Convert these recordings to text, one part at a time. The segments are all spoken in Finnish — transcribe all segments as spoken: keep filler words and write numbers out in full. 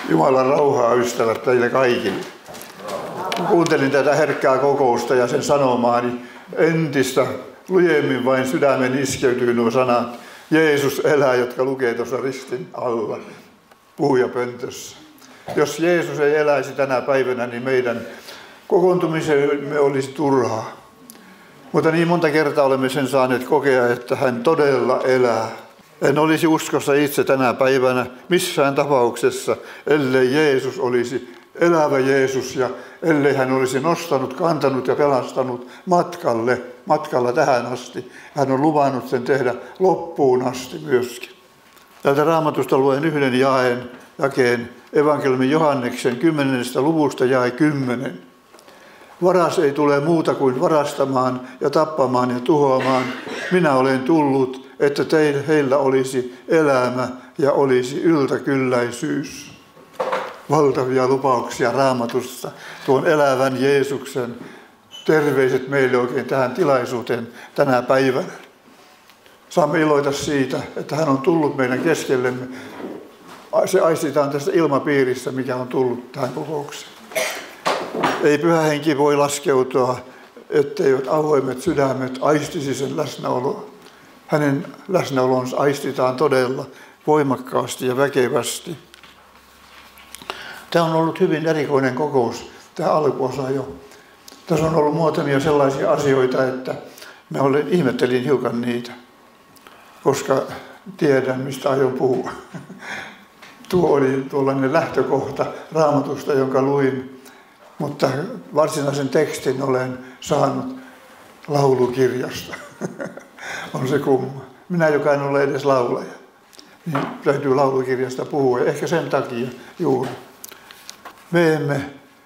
Jumalan rauhaa, ystävät, teille kaikille. Kun kuuntelin tätä herkkää kokousta ja sen sanomaa, niin entistä lujemmin vain sydämen iskeytyy nuo sanat. Jeesus elää, jotka lukee tuossa ristin alla puhujapöntössä. Jos Jeesus ei eläisi tänä päivänä, niin meidän kokoontumisemme olisi turhaa. Mutta niin monta kertaa olemme sen saaneet kokea, että hän todella elää. En olisi uskossa itse tänä päivänä missään tapauksessa, ellei Jeesus olisi elävä Jeesus ja ellei hän olisi nostanut, kantanut ja pelastanut matkalle, matkalla tähän asti. Hän on luvannut sen tehdä loppuun asti myöskin. Täältä Raamatusta luen yhden jaen, jakeen evankeliumin Johanneksen kymmenennestä luvusta jae kymmenen. Varas ei tule muuta kuin varastamaan ja tappamaan ja tuhoamaan. Minä olen tullut, että teillä heillä olisi elämä ja olisi yltäkylläisyys. Valtavia lupauksia Raamatusta, tuon elävän Jeesuksen terveiset meille oikein tähän tilaisuuteen tänä päivänä. Saamme iloita siitä, että hän on tullut meidän keskellemme. Se aistitaan tästä ilmapiirissä, mikä on tullut tähän kokoukseen. Ei Pyhä Henki voi laskeutua, etteivät avoimet sydämet aistisi sen läsnäoloa. Hänen läsnäolonsa aistitaan todella voimakkaasti ja väkevästi. Tämä on ollut hyvin erikoinen kokous, tämä alkuosa jo. Tässä on ollut muutamia sellaisia asioita, että mä olen, ihmettelin hiukan niitä, koska tiedän, mistä aion puhua. Tuo oli tuollainen lähtökohta Raamatusta, jonka luin, mutta varsinaisen tekstin olen saanut laulukirjasta. On se kumma. Minä, joka en ole edes laulaja, niin täytyy laulukirjasta puhua, ehkä sen takia juuri. Me emme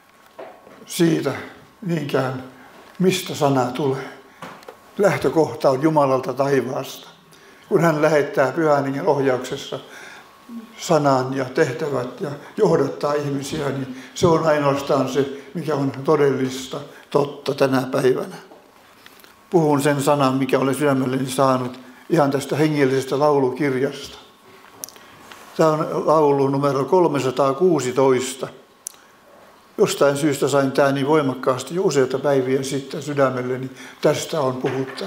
siitä niinkään, mistä sana tulee. Lähtökohta on Jumalalta taivaasta. Kun hän lähettää Pyhän Hengen ohjauksessa sanan ja tehtävät ja johdattaa ihmisiä, niin se on ainoastaan se, mikä on todellista, totta tänä päivänä. Puhun sen sanan, mikä olen sydämelleni saanut ihan tästä hengellisestä laulukirjasta. Tämä on laulu numero kolmesataakuusitoista. Jostain syystä sain tämä niin voimakkaasti jo useita päiviä sitten sydämelleni. Tästä on puhuttava.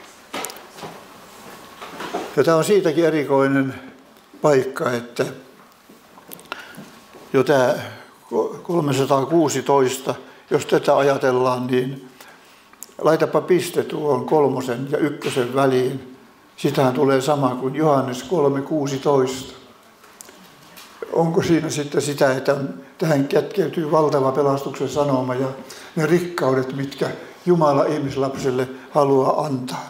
Ja tämä on siitäkin erikoinen paikka, että jo tämä kolmesataakuusitoista, jos tätä ajatellaan, niin laitapa piste tuon kolmosen ja ykkösen väliin. Sitähän tulee sama kuin Johannes kolme kuusitoista. Onko siinä sitten sitä, että tähän kätkeytyy valtava pelastuksen sanoma ja ne rikkaudet, mitkä Jumala ihmislapselle haluaa antaa?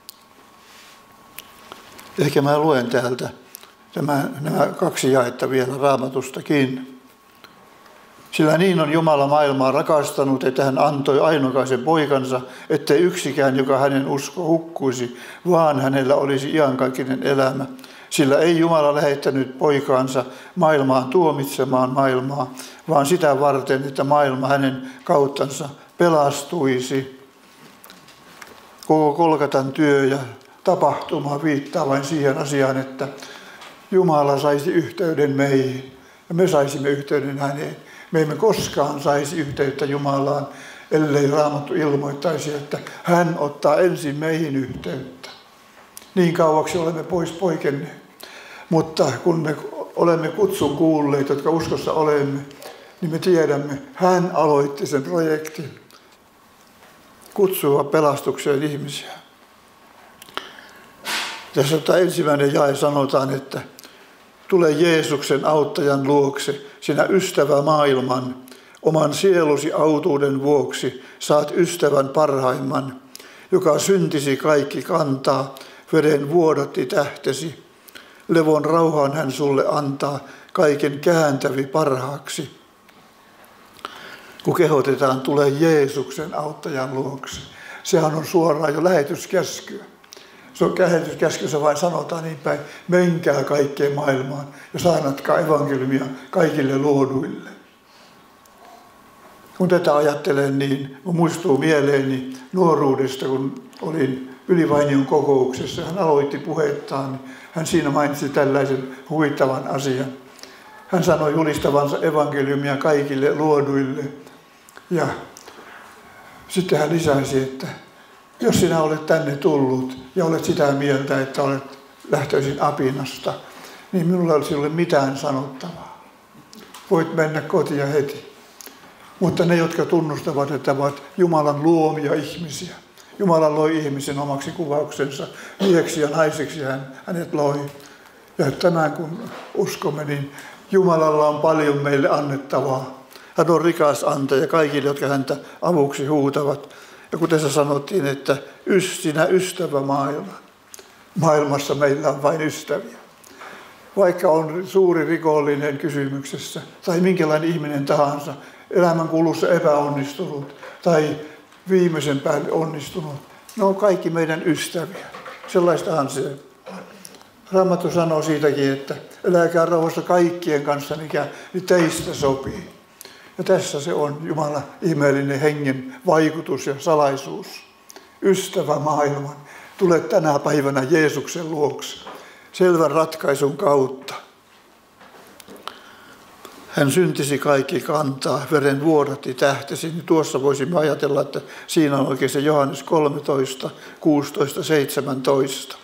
Ehkä mä luen täältä tämä, nämä kaksi jaetta vielä Raamatustakin. Sillä niin on Jumala maailmaa rakastanut, että hän antoi ainokaisen poikansa, ettei yksikään, joka hänen usko hukkuisi, vaan hänellä olisi iankaikkinen elämä. Sillä ei Jumala lähettänyt poikaansa maailmaan tuomitsemaan maailmaa, vaan sitä varten, että maailma hänen kauttansa pelastuisi. Koko Kolkatan työ ja tapahtuma viittaa vain siihen asiaan, että Jumala saisi yhteyden meihin ja me saisimme yhteyden häneen. Me emme koskaan saisi yhteyttä Jumalaan, ellei Raamattu ilmoittaisi, että hän ottaa ensin meihin yhteyttä. Niin kauaksi olemme pois poikenneet. Mutta kun me olemme kutsun kuulleet, jotka uskossa olemme, niin me tiedämme, hän aloitti sen projektin. Kutsua pelastukseen ihmisiä. Tässä tämä ensimmäinen jae sanotaan, että tule Jeesuksen auttajan luokse, sinä ystävä maailman, oman sielusi autuuden vuoksi saat ystävän parhaimman, joka syntisi kaikki kantaa, veden vuodatti tähtesi. Levon rauhan hän sulle antaa, kaiken kääntävi parhaaksi. Kun kehotetaan, tulee Jeesuksen auttajan luokse. Sehän on suoraan jo lähetyskäskyä. Se on lähetyskäskyssä vain sanotaan niin päin, menkää kaikkeen maailmaan ja saarnatkaa evankeliumia kaikille luoduille. Kun tätä ajattelen, niin muistuu mieleeni nuoruudesta, kun olin Ylivainion kokouksessa. Hän aloitti puhettaan. Hän siinä mainitsi tällaisen huvittavan asian. Hän sanoi julistavansa evankeliumia kaikille luoduille. Ja sitten hän lisäsi, että jos sinä olet tänne tullut ja olet sitä mieltä, että olet lähtöisin apinasta, niin minulla ei ole mitään sanottavaa. Voit mennä kotia heti. Mutta ne, jotka tunnustavat, että ovat Jumalan luomia ihmisiä. Jumala loi ihmisen omaksi kuvauksensa. Mieheksi ja naiseksi hän hänet loi. Ja tämän kun uskomme, niin Jumalalla on paljon meille annettavaa. Hän on rikas antaja kaikille, jotka häntä avuksi huutavat. Ja kuten se sanottiin, että sinä ystävä maailma. Maailmassa meillä on vain ystäviä. Vaikka on suuri rikollinen kysymyksessä tai minkälainen ihminen tahansa, elämän kulussa epäonnistunut tai viimeisen päälle onnistunut, ne on kaikki meidän ystäviä. Sellaistahan se on. Raamattu sanoo siitäkin, että eläkää rauhassa kaikkien kanssa, mikä teistä sopii. Ja tässä se on Jumalan ihmeellinen hengen vaikutus ja salaisuus. Ystävä maailman, tule tänä päivänä Jeesuksen luokse selvän ratkaisun kautta. Hän syntisi kaikki kantaa, veren vuodatti tähtesi. Niin tuossa voisimme ajatella, että siinä on oikein se Johannes kolmetoista, kuusitoista, seitsemäntoista.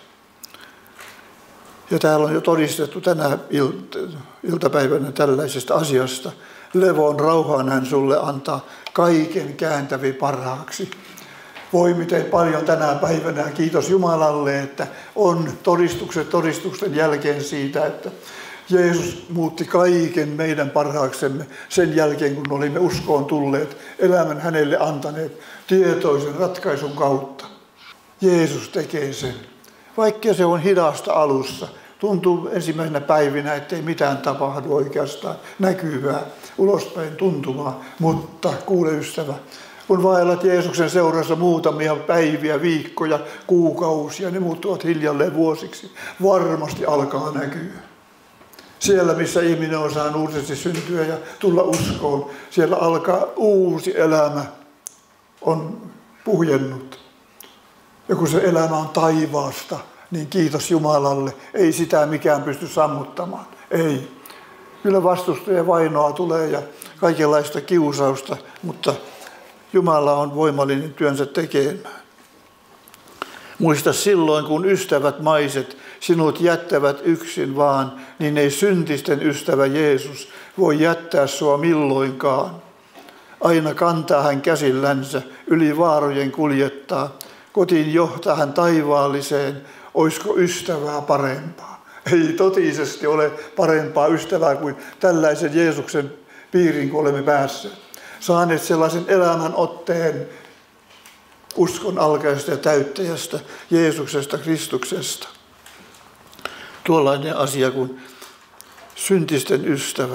Ja täällä on jo todistettu tänä iltapäivänä tällaisesta asiasta. Levon rauhaan hän sulle antaa kaiken kääntävi parhaaksi. Voi miten paljon tänä päivänä, kiitos Jumalalle, että on todistukset todistusten jälkeen siitä, että Jeesus muutti kaiken meidän parhaaksemme sen jälkeen, kun olimme uskoon tulleet, elämän hänelle antaneet tietoisen ratkaisun kautta. Jeesus tekee sen. Vaikka se on hidasta alussa, tuntuu ensimmäisenä päivinä, ettei mitään tapahdu oikeastaan näkyvää, ulospäin tuntuvaa, mutta kuule ystävä, kun vaellat Jeesuksen seurassa muutamia päiviä, viikkoja, kuukausia, ne muuttuvat hiljalleen vuosiksi, varmasti alkaa näkyä. Siellä, missä ihminen on saanut uudesti syntyä ja tulla uskoon, siellä alkaa uusi elämä, on puhjennut. Ja kun se elämä on taivaasta, niin kiitos Jumalalle, ei sitä mikään pysty sammuttamaan. Ei. Kyllä vastusta ja vainoa tulee ja kaikenlaista kiusausta, mutta Jumala on voimallinen työnsä tekemään. Muista silloin, kun ystävät maiset sinut jättävät yksin vaan, niin ei syntisten ystävä Jeesus voi jättää sua milloinkaan. Aina kantaa hän käsillänsä, yli vaarojen kuljettaa. Kotiin johtaa hän taivaalliseen, oisko ystävää parempaa? Ei totisesti ole parempaa ystävää kuin tällaisen Jeesuksen piiriin, kun olemme päässeet. Saaneet sellaisen elämän otteen uskon alkaista ja täyttäjästä, Jeesuksesta, Kristuksesta. Tuollainen asia kuin syntisten ystävä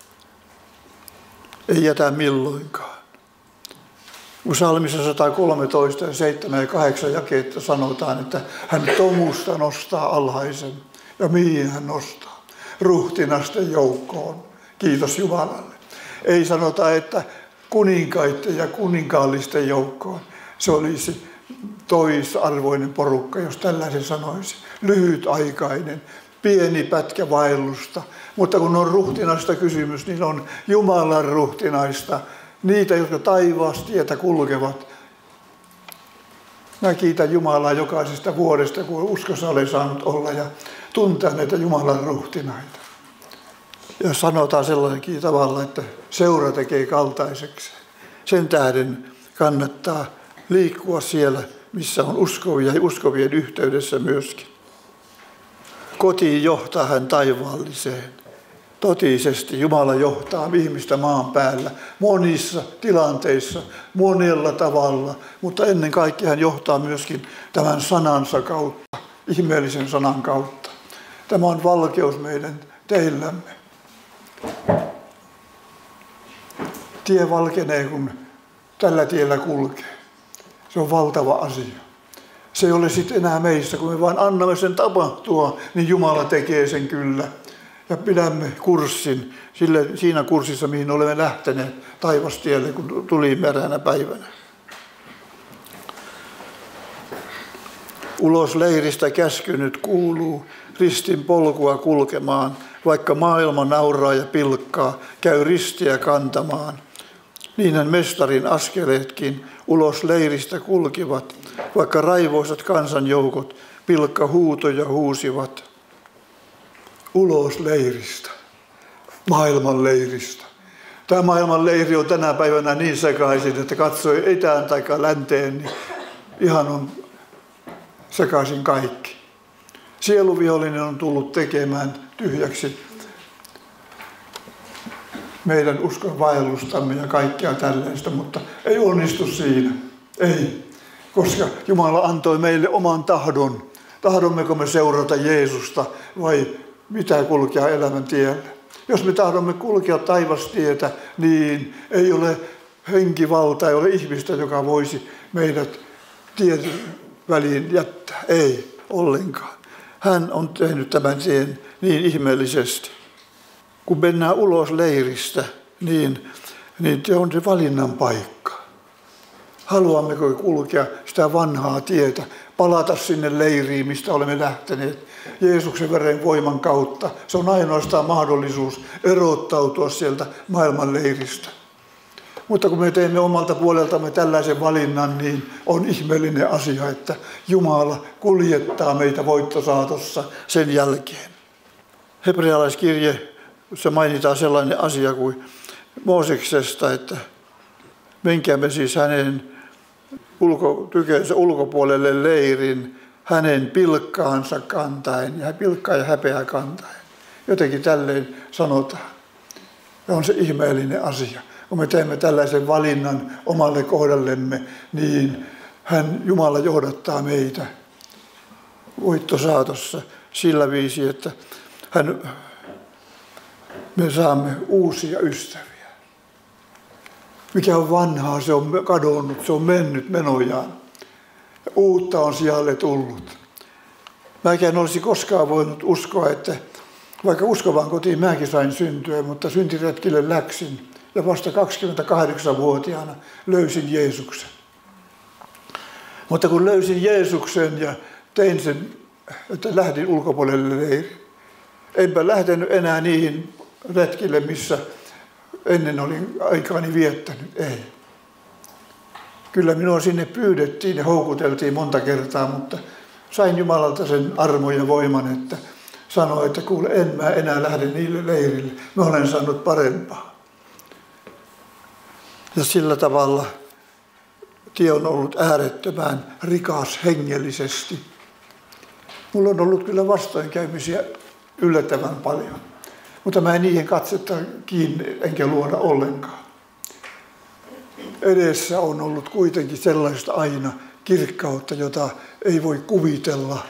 ei jätä milloinkaan. Psalmissa sata kolmetoista ja seitsemän ja kahdeksan jakeetta sanotaan, että hän tomusta nostaa alhaisen. Ja mihin hän nostaa? Ruhtinasten joukkoon. Kiitos Jumalalle. Ei sanota, että kuninkaiden ja kuninkaallisten joukkoon. Se olisi toisarvoinen porukka, jos tällaisen sanoisi. Lyhytaikainen, pieni pätkä vaellusta. Mutta kun on ruhtinaista kysymys, niin on Jumalan ruhtinaista. Niitä, jotka taivastietä kulkevat. Mä kiitän Jumalaa jokaisesta vuodesta, kun uskossa olen saanut olla ja tuntea näitä Jumalan ruhtinaita. Ja sanotaan sellainenkin tavalla, että seura tekee kaltaiseksi. Sen tähden kannattaa liikkua siellä, missä on uskovia ja uskovien yhteydessä myöskin. Kotiin johtaa hän taivaalliseen. Totisesti Jumala johtaa ihmistä maan päällä monissa tilanteissa, monella tavalla, mutta ennen kaikkea hän johtaa myöskin tämän sanansa kautta, ihmeellisen sanan kautta. Tämä on valkeus meidän teillämme. Tie valkenee, kun tällä tiellä kulkee. Se on valtava asia. Se ei ole sitten enää meissä, kun me vain annamme sen tapahtua, niin Jumala tekee sen kyllä. Ja pidämme kurssin sille, siinä kurssissa, mihin olemme lähteneet taivastielle, kun tulimme eräänä päivänä. Ulos leiristä käsky nyt kuuluu, ristin polkua kulkemaan. vaikka maailma nauraa ja pilkkaa, käy ristiä kantamaan. Niinhän mestarin askeleetkin ulos leiristä kulkivat, vaikka raivoisat kansanjoukot pilkka huutoja huusivat. Ulos leiristä, maailman leiristä. Tämä maailman leiri on tänä päivänä niin sekaisin, että katsoi etään tai länteen, niin ihan on sekaisin kaikki. Sieluvihollinen on tullut tekemään tyhjäksi meidän uskon vaellustamme ja kaikkea tällaista, mutta ei onnistu siinä. Ei, koska Jumala antoi meille oman tahdon. Tahdommeko me seurata Jeesusta vai mitä kulkea elämän tiellä? Jos me tahdomme kulkea taivastietä, niin ei ole henkivalta, ei ole ihmistä, joka voisi meidät tien väliin jättää. Ei ollenkaan. Hän on tehnyt tämän tien niin ihmeellisesti. Kun mennään ulos leiristä, niin, niin se on se valinnan paikka. Haluammeko kulkea sitä vanhaa tietä, palata sinne leiriin, mistä olemme lähteneet Jeesuksen veren voiman kautta. Se on ainoastaan mahdollisuus erottautua sieltä maailman leiristä. Mutta kun me teemme omalta puoleltamme tällaisen valinnan, niin on ihmeellinen asia, että Jumala kuljettaa meitä voittosaatossa sen jälkeen. Hebrealaiskirje, se mainitaan sellainen asia kuin Mooseksesta, että menkäämme siis hänen ulko, tykönsä ulkopuolelle leirin, hänen pilkkaansa kantaen ja pilkkaa ja häpeää kantaen. Jotenkin tälleen sanotaan. Ja on se ihmeellinen asia. Kun me teemme tällaisen valinnan omalle kohdallemme, niin hän, Jumala johdattaa meitä voittosaatossa sillä viisi, että hän, me saamme uusia ystäviä. Mikä on vanhaa, se on kadonnut, se on mennyt menojaan. Uutta on sijalle tullut. Mä en olisi koskaan voinut uskoa, että vaikka uskovaan kotiin mäkin sain syntyä, mutta syntiretkille läksin. Ja vasta kaksikymmentäkahdeksanvuotiaana löysin Jeesuksen. Mutta kun löysin Jeesuksen ja tein sen, että lähdin ulkopuolelle leiriin, enpä lähtenyt enää niihin retkille, missä ennen olin aikaani viettänyt. Ei. Kyllä minua sinne pyydettiin ja houkuteltiin monta kertaa, mutta sain Jumalalta sen armon ja voiman, että sanoi, että kuule, en mä enää lähde niille leirille. Mä olen saanut parempaa. Ja sillä tavalla tie on ollut äärettömän rikas hengellisesti. Mulla on ollut kyllä vastoinkäymisiä yllättävän paljon, mutta mä en niihin katsetta kiinni enkä luoda ollenkaan. Edessä on ollut kuitenkin sellaista aina kirkkautta, jota ei voi kuvitella.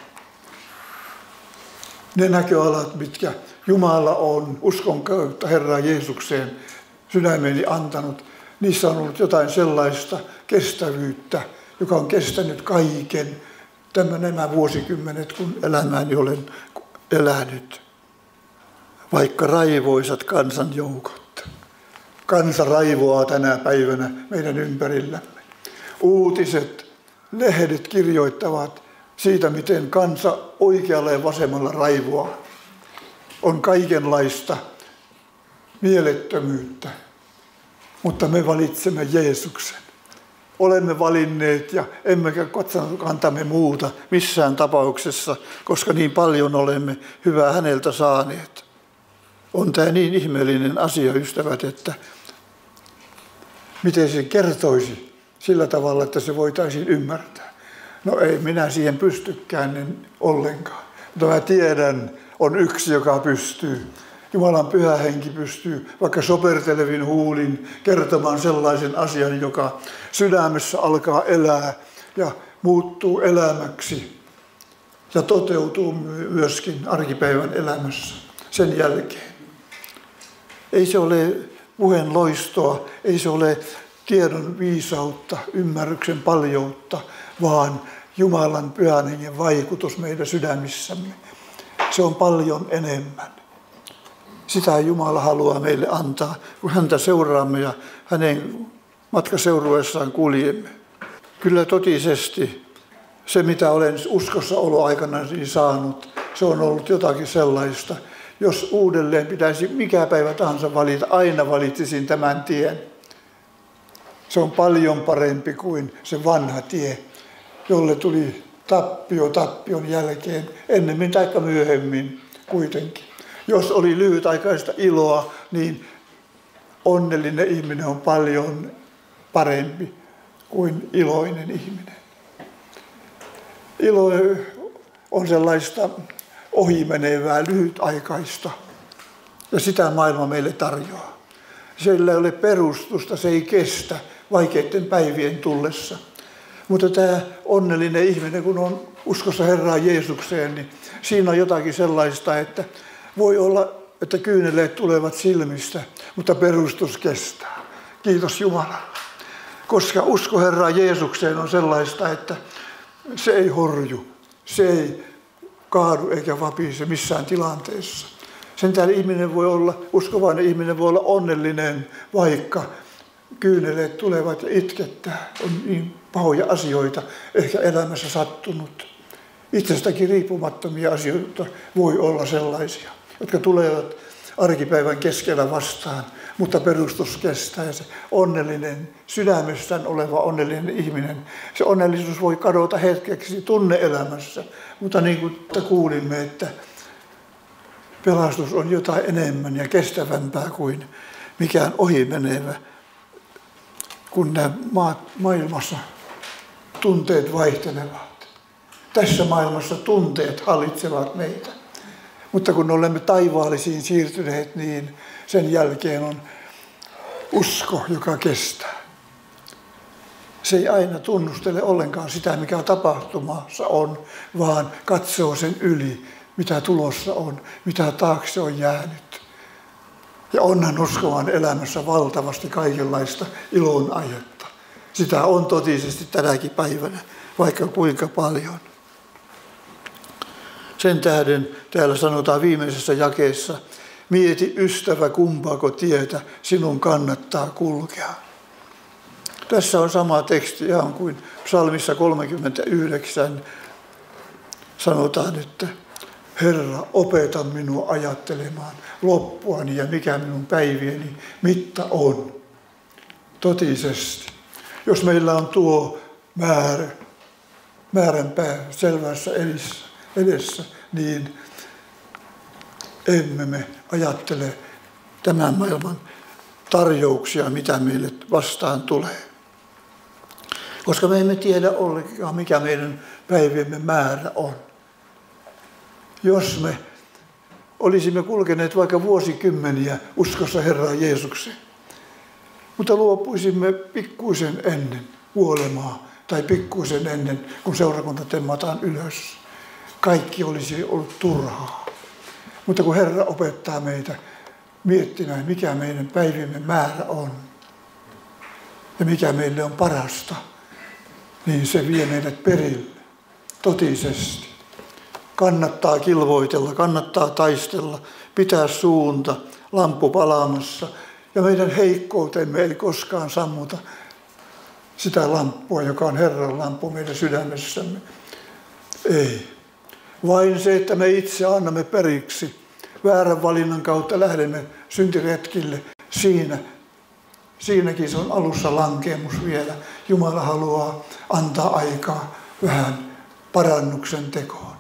Ne näköalat, mitkä Jumala on uskon kautta Herran Jeesukseen sydämeeni antanut, niissä on ollut jotain sellaista kestävyyttä, joka on kestänyt kaiken tämän, nämä vuosikymmenet, kun elämääni olen elänyt. Vaikka raivoisat kansanjoukot. Kansa raivoaa tänä päivänä meidän ympärillämme. Uutiset, lehdet kirjoittavat siitä, miten kansa oikealla ja vasemmalla raivoaa. On kaikenlaista mielettömyyttä. Mutta me valitsemme Jeesuksen. Olemme valinneet ja emmekä kantamme muuta missään tapauksessa, koska niin paljon olemme hyvää häneltä saaneet. On tämä niin ihmeellinen asia, ystävät, että miten se kertoisi sillä tavalla, että se voitaisiin ymmärtää. No ei minä siihen pystykään niin ollenkaan. Mutta mä tiedän, on yksi, joka pystyy. Jumalan pyhä henki pystyy vaikka sopertelevin huulin kertomaan sellaisen asian, joka sydämessä alkaa elää ja muuttuu elämäksi ja toteutuu myöskin arkipäivän elämässä sen jälkeen. Ei se ole puheen loistoa, ei se ole tiedon viisautta, ymmärryksen paljoutta, vaan Jumalan pyhän hengen vaikutus meidän sydämissämme. Se on paljon enemmän. Sitä Jumala haluaa meille antaa, kun häntä seuraamme ja hänen matkaseurueessaan kuljemme. Kyllä totisesti se, mitä olen uskossa oloaikana saanut, se on ollut jotakin sellaista, Jos uudelleen pitäisi mikä päivä tahansa valita, aina valitsisin tämän tien. Se on paljon parempi kuin se vanha tie, jolle tuli tappio tappion jälkeen, ennemmin tai myöhemmin kuitenkin. Jos oli lyhytaikaista iloa, niin onnellinen ihminen on paljon parempi kuin iloinen ihminen. Ilo on sellaista ohimenevää, lyhytaikaista, ja sitä maailma meille tarjoaa. Sillä ei ole perustusta, se ei kestä vaikeiden päivien tullessa. Mutta tämä onnellinen ihminen, kun on uskossa Herraan Jeesukseen, niin siinä on jotakin sellaista, että voi olla, että kyyneleet tulevat silmistä, mutta perustus kestää. Kiitos Jumalalle. Koska usko Herraan Jeesukseen on sellaista, että se ei horju, se ei kaadu eikä vapise missään tilanteessa. Sen tähden ihminen voi olla, uskovainen ihminen voi olla onnellinen, vaikka kyyneleet tulevat ja itkettää. On niin pahoja asioita ehkä elämässä sattunut. Itsestäkin riippumattomia asioita voi olla sellaisia, jotka tulevat arkipäivän keskellä vastaan, mutta perustus kestää ja se onnellinen, sydämestään oleva onnellinen ihminen, se onnellisuus voi kadota hetkeksi tunne-elämässä, mutta niin kuin kuulimme, että pelastus on jotain enemmän ja kestävämpää kuin mikään ohimenevä, kun nämä maat maailmassa tunteet vaihtelevat. Tässä maailmassa tunteet hallitsevat meitä. Mutta kun olemme taivaallisiin siirtyneet, niin sen jälkeen on usko, joka kestää. Se ei aina tunnustele ollenkaan sitä, mikä tapahtumassa on, vaan katsoo sen yli, mitä tulossa on, mitä taakse on jäänyt. Ja onhan uskovan elämässä valtavasti kaikenlaista ilon aihetta. Sitä on totisesti tänäkin päivänä, vaikka kuinka paljon. Sen tähden täällä sanotaan viimeisessä jakeessa, mieti ystävä, kumpaako tietä sinun kannattaa kulkea. Tässä on sama teksti ihan kuin psalmissa kolmekymmentäyhdeksän sanotaan, että Herra, opeta minua ajattelemaan loppuani ja mikä minun päivieni mitta on. Totisesti. Jos meillä on tuo määrä, määränpää selvässä edessä, niin emme me ajattele tämän maailman tarjouksia, mitä meille vastaan tulee. Koska me emme tiedä ollenkaan, mikä meidän päiviemme määrä on. Jos me olisimme kulkeneet vaikka vuosikymmeniä uskossa Herraan Jeesukseen, mutta luopuisimme pikkuisen ennen kuolemaa tai pikkuisen ennen, kun seurakunta temmataan ylös, kaikki olisi ollut turhaa. Mutta kun Herra opettaa meitä miettimään, mikä meidän päiviemme määrä on ja mikä meille on parasta, niin se vie meidät perille totisesti. Kannattaa kilvoitella, kannattaa taistella, pitää suunta, lamppu palaamassa. Ja meidän heikkoutemme ei koskaan sammuta sitä lamppua, joka on Herran lamppu meidän sydämessämme. Ei. Vain se, että me itse annamme periksi, väärän valinnan kautta lähdemme syntiretkille, siinä, siinäkin se on alussa lankeemus vielä. Jumala haluaa antaa aikaa vähän parannuksen tekoon.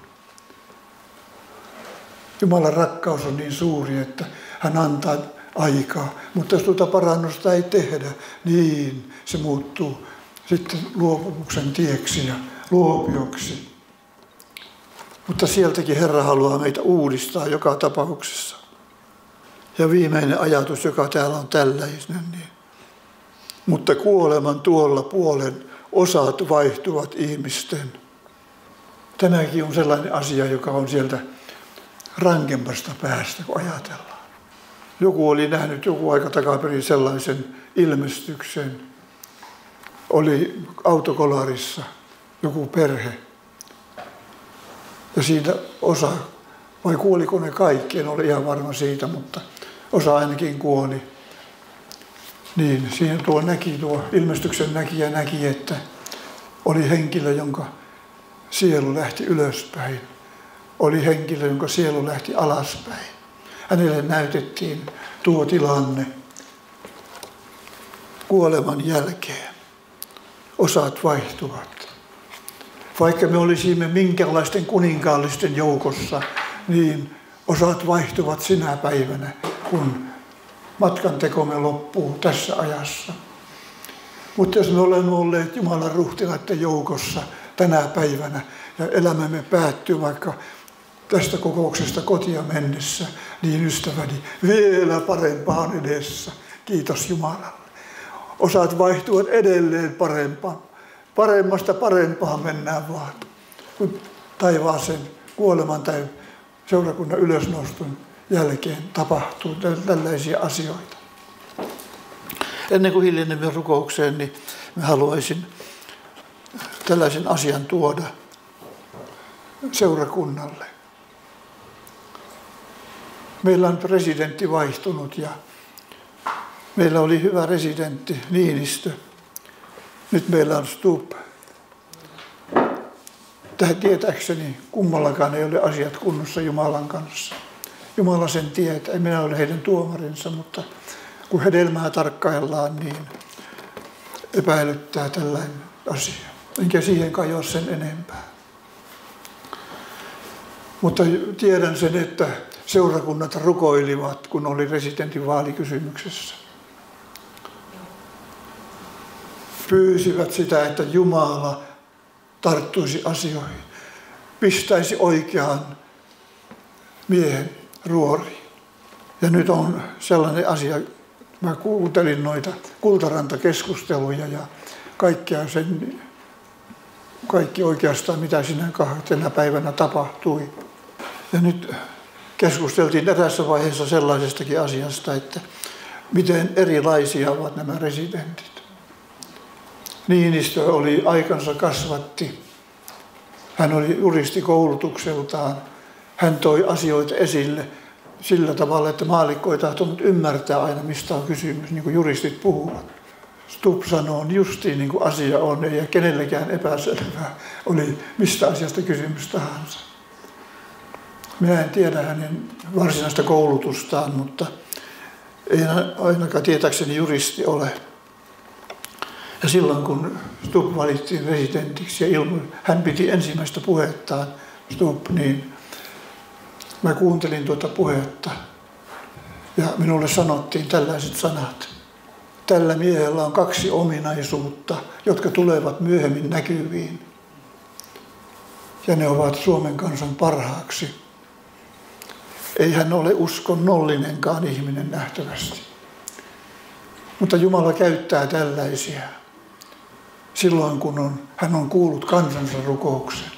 Jumalan rakkaus on niin suuri, että hän antaa aikaa, mutta jos tuota parannusta ei tehdä, niin se muuttuu sitten luopumuksen tieksi ja luopioksi. Mutta sieltäkin Herra haluaa meitä uudistaa joka tapauksessa. Ja viimeinen ajatus, joka täällä on tällainen, niin. Mutta kuoleman tuolla puolen osat vaihtuvat ihmisten. Tämäkin on sellainen asia, joka on sieltä rankempasta päästä, kun ajatellaan. Joku oli nähnyt joku aika takaperin sellaisen ilmestyksen. Oli autokolarissa joku perhe. Ja siitä osa, vai kuoliko ne kaikki, en ole ihan varma siitä, mutta osa ainakin kuoli. Niin siinä tuo näki, tuo ilmestyksen näkijä näki, että oli henkilö, jonka sielu lähti ylöspäin. Oli henkilö, jonka sielu lähti alaspäin. hänelle näytettiin tuo tilanne kuoleman jälkeen. Osat vaihtuvat. Vaikka me olisimme minkälaisten kuninkaallisten joukossa, niin osat vaihtuvat sinä päivänä, kun matkan tekomme loppuu tässä ajassa. Mutta jos me olemme olleet Jumalan ruhtilaiden joukossa tänä päivänä ja elämämme päättyy vaikka tästä kokouksesta kotia mennessä, niin ystäväni, vielä parempaa on edessä. Kiitos Jumalalle. Osat vaihtuvat edelleen parempaan. Paremmasta parempaan mennään vaan. Kun taivaaseen kuoleman tai seurakunnan ylösnostun jälkeen tapahtuu tällaisia asioita. Ennen kuin hiljenemme rukoukseen, niin mä haluaisin tällaisen asian tuoda seurakunnalle. Meillä on presidentti vaihtunut ja meillä oli hyvä presidentti Niinistö. Nyt meillä on Stubb. Tähän tietääkseni kummallakaan ei ole asiat kunnossa Jumalan kanssa. Jumala sen tietää. En minä ole heidän tuomarinsa, mutta kun hedelmää tarkkaillaan, niin epäilyttää tällainen asia. Enkä siihen kajoa sen enempää. Mutta tiedän sen, että seurakunnat rukoilivat, kun oli presidentin vaalikysymyksessä. Pyysivät sitä, että Jumala tarttuisi asioihin, pistäisi oikean miehen ruoriin. Ja nyt on sellainen asia, mä kuuntelin noita Kultaranta-keskusteluja ja kaikkea sen, kaikki oikeastaan mitä sinä kahtena päivänä tapahtui. Ja nyt keskusteltiin erässä vaiheessa sellaisestakin asiasta, että miten erilaisia ovat nämä residentit. Niinistö oli aikansa kasvatti. Hän oli juristi koulutukseltaan. Hän toi asioita esille sillä tavalla, että maallikko ei tahtonut ymmärtää aina, mistä on kysymys, niin kuin juristit puhuvat. Stubb sanoo justiin niin kuin asia on, ei kenellekään epäselvää oli mistä asiasta kysymys tahansa. Minä en tiedä hänen varsinaista koulutustaan, mutta ei ainakaan tietääkseni juristi ole. Ja silloin kun Stubb valittiin presidentiksi ja ilmo, hän piti ensimmäistä puhettaan, Stubb, niin mä kuuntelin tuota puhetta ja minulle sanottiin tällaiset sanat. Tällä miehellä on kaksi ominaisuutta, jotka tulevat myöhemmin näkyviin. Ja ne ovat Suomen kansan parhaaksi. Ei hän ole uskonnollinenkaan ihminen nähtävästi. Mutta Jumala käyttää tällaisia silloin, kun on, hän on kuullut kansansa rukouksen.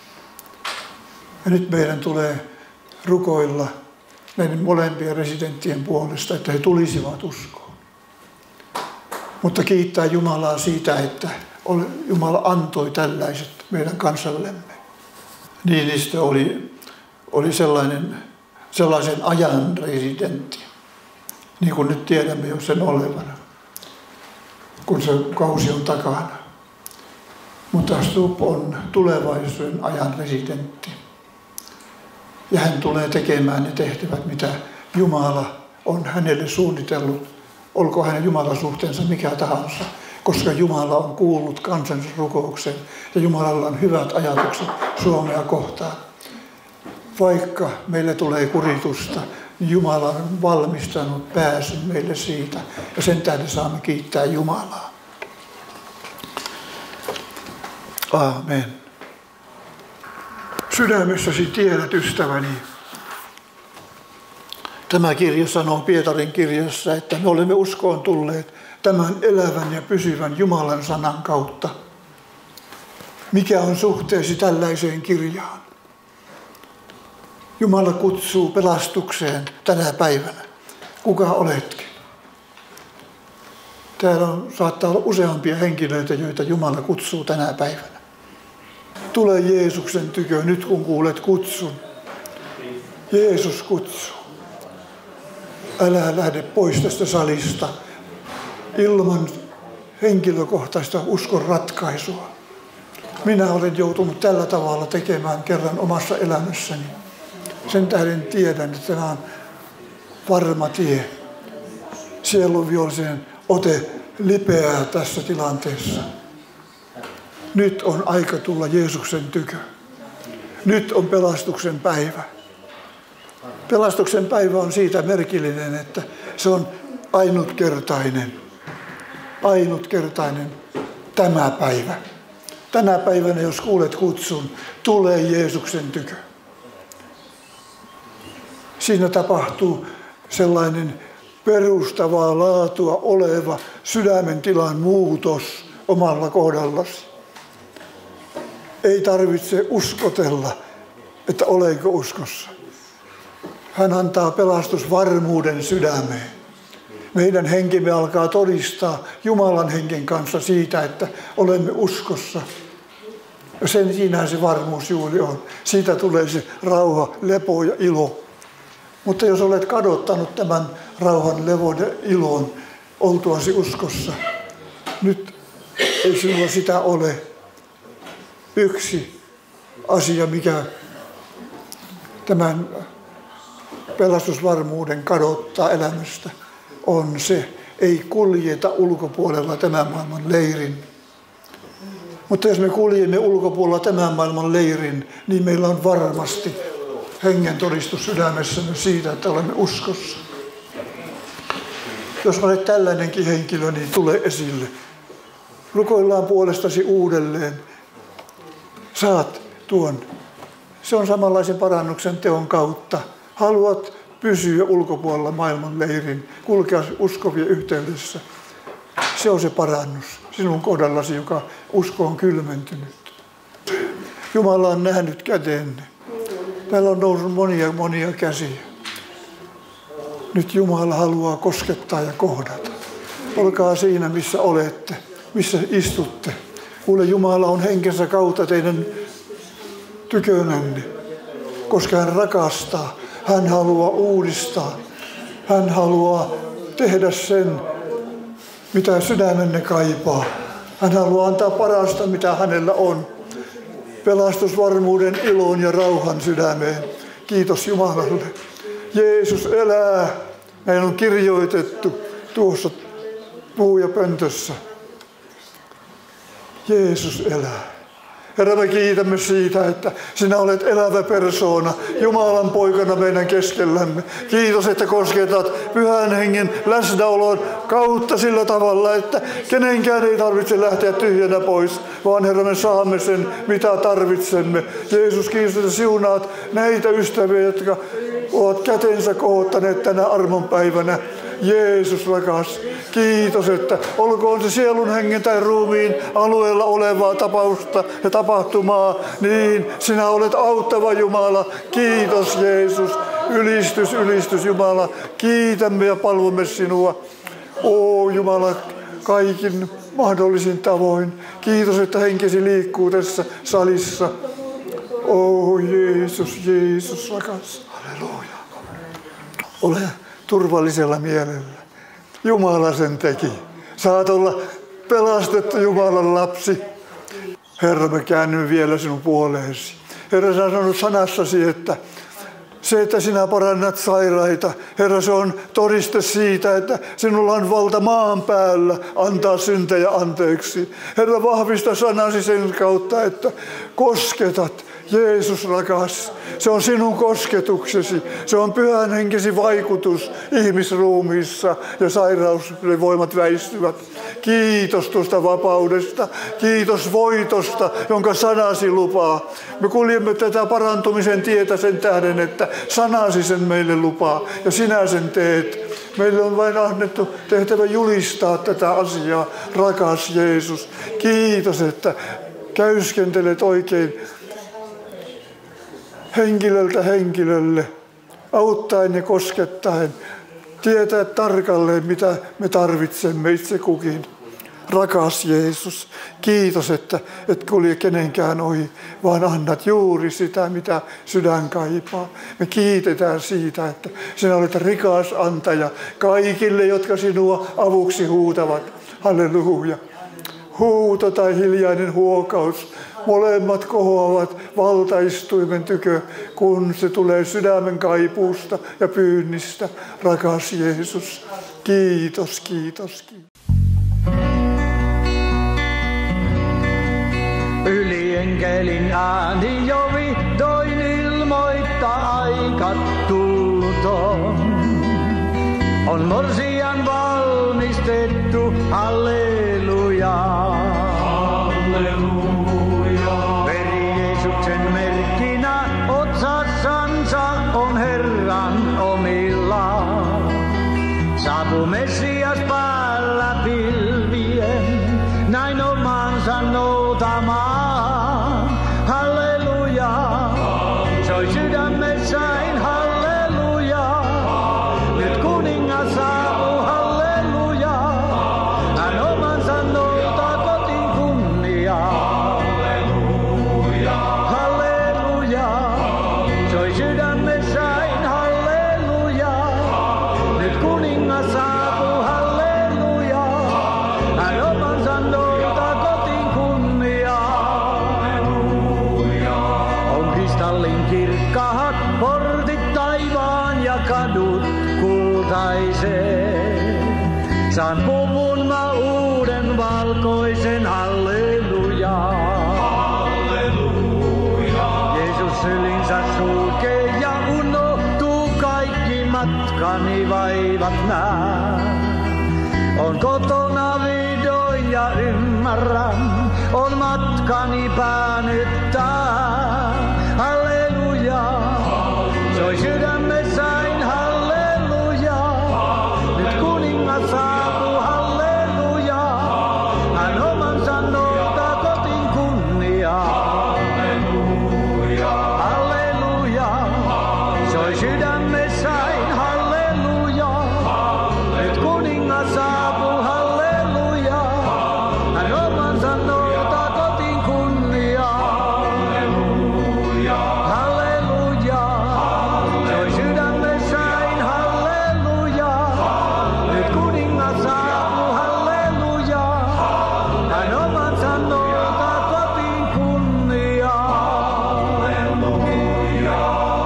Ja nyt meidän tulee rukoilla näiden molempien residenttien puolesta, että he tulisivat uskoon. Mutta kiittää Jumalaa siitä, että Jumala antoi tällaiset meidän kansallemme. Niinistö oli, oli sellainen, sellaisen ajan residentti, niin kuin nyt tiedämme jo sen olevana, kun se kausi on takana. Mutta Stubb on tulevaisuuden ajan residentti. Ja hän tulee tekemään ne tehtävät, mitä Jumala on hänelle suunnitellut. Olkoon hänen Jumalan suhteensa mikä tahansa, koska Jumala on kuullut kansansa rukouksen ja Jumalalla on hyvät ajatukset Suomea kohtaan. Vaikka meille tulee kuritusta, niin Jumala on valmistanut pääsyn meille siitä ja sen tähden saamme kiittää Jumalaa. Aamen. Sydämessäsi tiedät, ystäväni. Tämä kirja sanoo Pietarin kirjassa, että me olemme uskoon tulleet tämän elävän ja pysyvän Jumalan sanan kautta. Mikä on suhteesi tällaiseen kirjaan? Jumala kutsuu pelastukseen tänä päivänä. Kuka oletkin? Täällä on, saattaa olla useampia henkilöitä, joita Jumala kutsuu tänä päivänä. Tule Jeesuksen tykö nyt, kun kuulet kutsun. Jeesus kutsuu. Älä lähde pois tästä salista ilman henkilökohtaista uskon ratkaisua. Minä olen joutunut tällä tavalla tekemään kerran omassa elämässäni. Sen tähden tiedän, että tämä on varma tie. Sielunvihollisen ote lipeää tässä tilanteessa. Nyt on aika tulla Jeesuksen tykö. Nyt on pelastuksen päivä. Pelastuksen päivä on siitä merkillinen, että se on ainutkertainen. Ainutkertainen tämä päivä. Tänä päivänä, jos kuulet kutsun, tule Jeesuksen tykö. Siinä tapahtuu sellainen perustavaa laatua oleva sydämen tilan muutos omalla kohdallasi. Ei tarvitse uskotella, että olenko uskossa. Hän antaa pelastusvarmuuden sydämeen. Meidän henkimme alkaa todistaa Jumalan henken kanssa siitä, että olemme uskossa. Ja sen siinähän se varmuus juuri on. Siitä tulee se rauha, lepo ja ilo. Mutta jos olet kadottanut tämän rauhan, levon ja ilon oltuasi uskossa, nyt ei sinulla sitä ole. Yksi asia, mikä tämän pelastusvarmuuden kadottaa elämästä, on se, ei kuljeta ulkopuolella tämän maailman leirin. Mutta jos me kuljemme ulkopuolella tämän maailman leirin, niin meillä on varmasti hengen todistus sydämessämme siitä, että olemme uskossa. Jos olet tällainenkin henkilö, niin tule esille. Rukoillaan puolestasi uudelleen. Saat tuon. Se on samanlaisen parannuksen teon kautta. Haluat pysyä ulkopuolella maailman leirin, kulkea uskovien yhteydessä. Se on se parannus sinun kohdallasi, joka usko on kylmentynyt. Jumala on nähnyt kätenne. Täällä on noussut monia, monia käsiä. Nyt Jumala haluaa koskettaa ja kohdata. Olkaa siinä, missä olette, missä istutte. Kuule, Jumala on henkensä kautta teidän tykönänne, koska hän rakastaa. Hän haluaa uudistaa. Hän haluaa tehdä sen, mitä sydämenne kaipaa. Hän haluaa antaa parasta, mitä hänellä on. Pelastusvarmuuden, ilon ja rauhan sydämeen. Kiitos Jumalalle. Jeesus elää. Näin on kirjoitettu tuossa puhujapöntössä. Jeesus elää. Herra, me kiitämme siitä, että sinä olet elävä persoona, Jumalan poikana meidän keskellämme. Kiitos, että kosketat Pyhän Hengen läsnäolon kautta sillä tavalla, että kenenkään ei tarvitse lähteä tyhjänä pois, vaan Herra, me saamme sen, mitä tarvitsemme. Jeesus, kiitos, että siunaat näitä ystäviä, jotka ovat kätensä kohottaneet tänä armonpäivänä. Jeesus rakas, kiitos, että olkoon se sielun, hengen tai ruumiin alueella olevaa tapausta ja tapahtumaa, niin sinä olet auttava Jumala. Kiitos Jeesus, ylistys, ylistys Jumala. Kiitämme ja palvomme sinua. O Jumala, kaikin mahdollisin tavoin. Kiitos, että henkesi liikkuu tässä salissa. O Jeesus, Jeesus rakas. Halleluja. Ole turvallisella mielellä. Jumala sen teki. Saat olla pelastettu Jumalan lapsi. Herra, me käännymme vielä sinun puoleesi. Herra, sä sanonut sanassasi, että se, että sinä parannat sairaita, Herra, se on todiste siitä, että sinulla on valta maan päällä antaa syntejä anteeksi. Herra, vahvista sanasi sen kautta, että kosketat. Jeesus rakas, se on sinun kosketuksesi, se on Pyhän Henkesi vaikutus ihmisruumiissa ja sairausvoimat väistyvät. Kiitos tuosta vapaudesta, kiitos voitosta, jonka sanasi lupaa. Me kuljemme tätä parantumisen tietä sen tähden, että sanasi sen meille lupaa ja sinä sen teet. Meille on vain annettu tehtävä julistaa tätä asiaa, rakas Jeesus. Kiitos, että käyskentelet oikein henkilöltä henkilölle, auttaen ja koskettaen, tietää tarkalleen, mitä me tarvitsemme itse kukin. Rakas Jeesus, kiitos, että et kulje kenenkään ohi, vaan annat juuri sitä, mitä sydän kaipaa. Me kiitetään siitä, että sinä olet rikas antaja kaikille, jotka sinua avuksi huutavat. Halleluja. Huuto tai hiljainen huokaus Molemmat kohoavat valtaistuimen tykö, kun se tulee sydämen kaipuusta ja pyynnistä. Rakas Jeesus, kiitos, kiitos, kiitos. Yli enkelin ääni jo vihdoin ilmoittaa aikat tullut on. On morsian valmistettu, halleluja. Halleluja. Veri Jeesuksen merkkinä otsassansa on Herran omilla. Saapu Messias päällä pilvien, näin omansa noutamaan. Halleluja. Soi sydämessäin, halleluja. Nyt kuningas saapuu, halleluja. Hän omansa noutaa kotiin kunniaa. Halleluja. Halleluja. Soi sydämessäin, halleluja. Nyt kuningas saapuu, halleluja. Hän omansa noutaa kotiin kunniaa. Halleluja. On kristallin kirkkaat portit taivaan ja kadut kultaisee. Saan puvun mä uuden valkoisen, halleluja. Halleluja. Jeesus sylinsä sulkee ja unohtuu kaikki matkani vaivat nää. On kotona vihdoin ja ymmärrän, on matkani päänyttää. Halleluja. Soi sydämessäin, halleluja. Nyt kuningas saapuu, halleluja. Hän omansa noutaa kotiin kunniaa. Halleluja. Halleluja. Soi sydämessäin, halleluja. Nyt kuningas saapuu, halleluja. Hän omansa noutaa kotiin kunniaa. Halleluja. Halleluja. Soi sydämessäin, halleluja. Nyt kuningas saapuu, halleluja. Hän omansa noutaa kotiin kunniaa. Halleluja.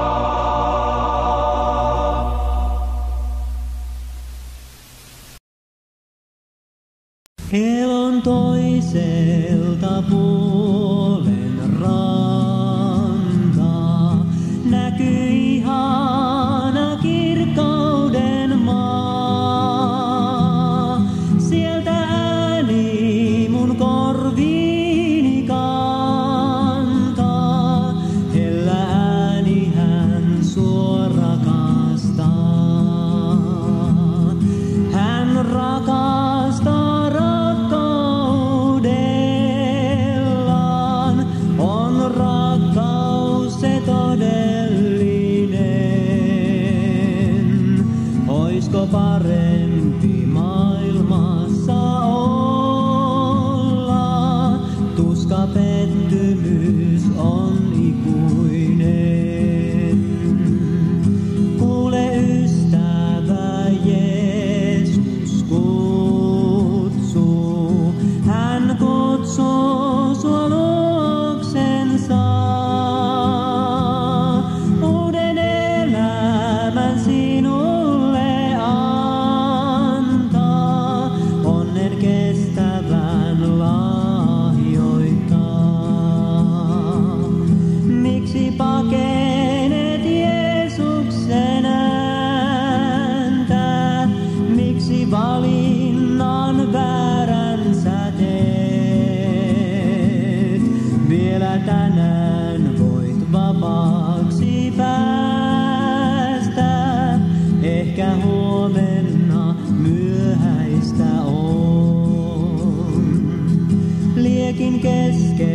Elon toiselta puolen rantaa näkyy ihana kirkkauden maa. Sieltä ääni mun korviini kantaa, hellä ääni hän sua rakastaa. Hän rakastaa rakkaudellaan, on rakkaus se todellinen. Oisko parempi maailmassa olla? Tuska pettymys on ikuinen. Kuule ystävä, Jeesus kutsuu. Hän kutsuu sua luoksensa. Uuden elämän sinulle antaa. Onnen kestävän lahjoittaa. Miksi pakenet Jeesuksen ääntä? Miksi valinnan väärän sä teet? Vielä tänään voit vapaaksi päästä. Ehkä huomenna myöhäistä on. Liekin kesken